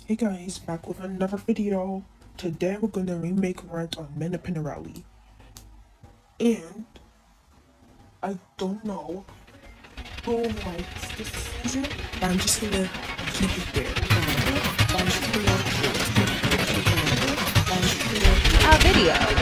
Hey guys, back with another video. Today we're gonna remake Rent on Men Pinarelli. And I don't know who likes this season, but I'm just gonna keep it there. Video.